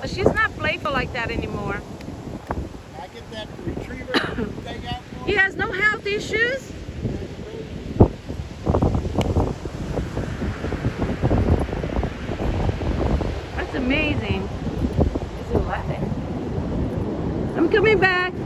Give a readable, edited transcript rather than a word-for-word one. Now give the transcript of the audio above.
She's not playful like that anymore. I get that retriever thing out for He has no health issues. That's amazing. I'm coming back.